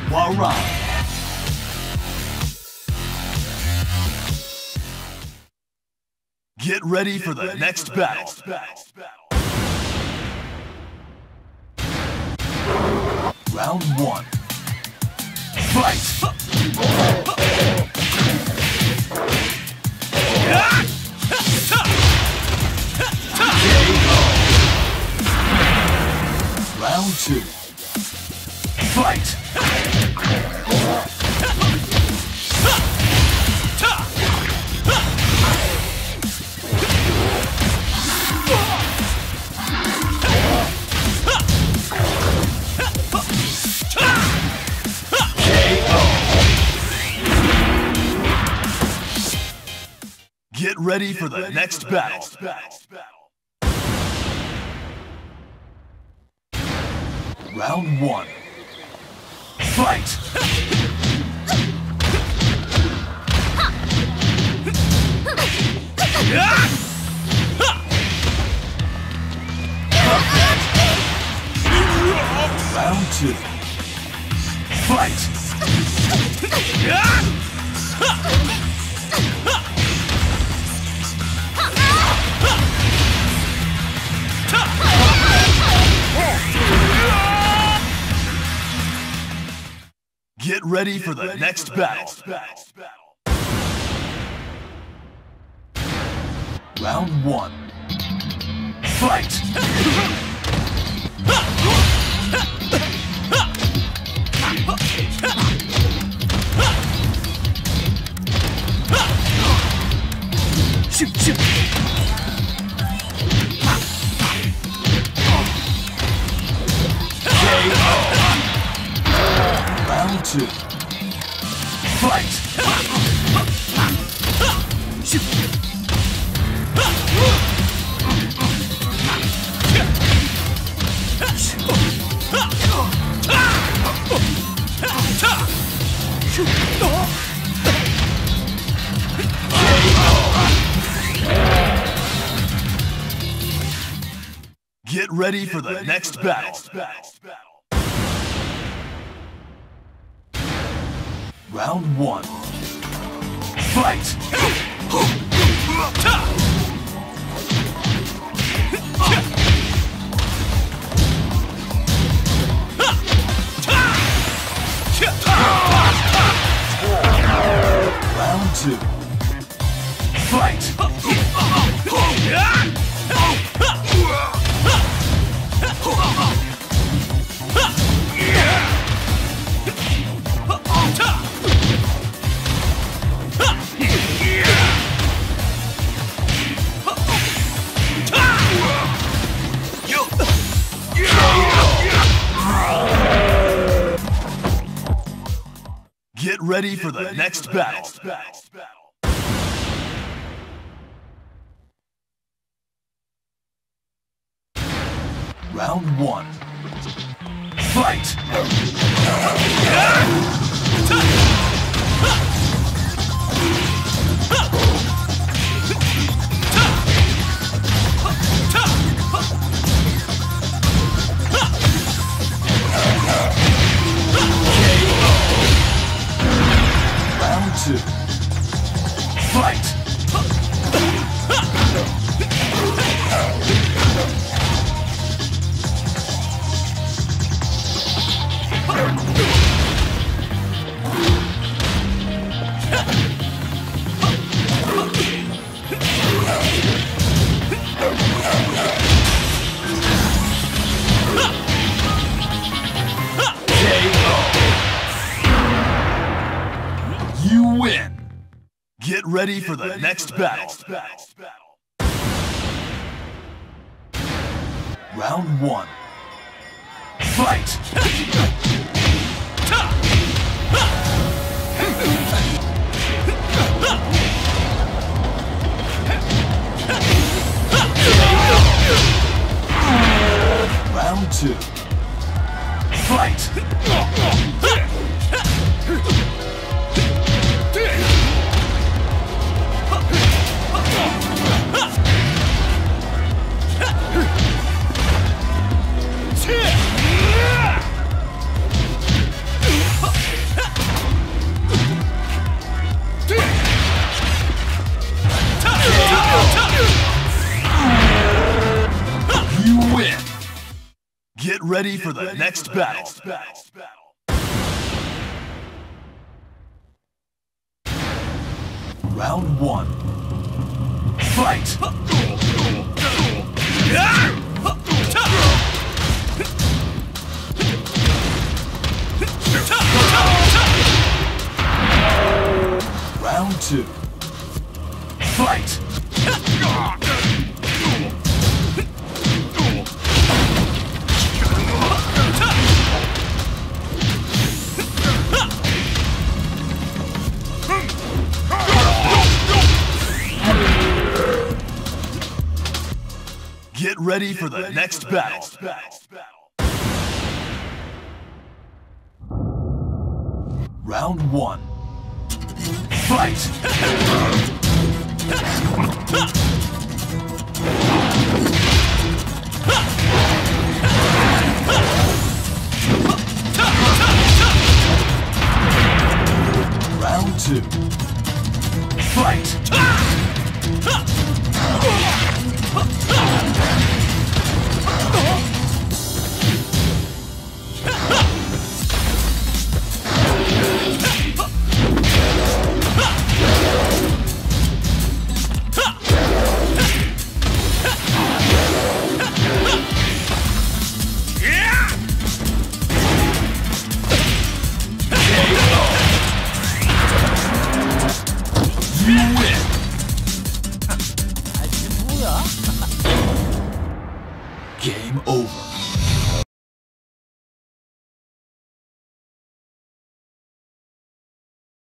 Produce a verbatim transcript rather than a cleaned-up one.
Warang. Get ready for the next battle. Round one. Fight! Round two. Fight! Get ready for the next battle. Round one. Fight! Round two. Fight! Get ready for the next battle. Round one. Fight! Shoot, shoot! K O. Round two. Fight! Shoot! Get ready for the next battle. Round one. Fight! Round two. Fight! Get ready for the next battle. Round one. Fight! Round two. Fight! You win! Get ready for the next battle. Round one. Fight! Round two. Fight! ready for the next battle. Round one. Fight! Round two. Fight! Get ready for the next battle. Round one. Fight! Round two. Fight! Game over.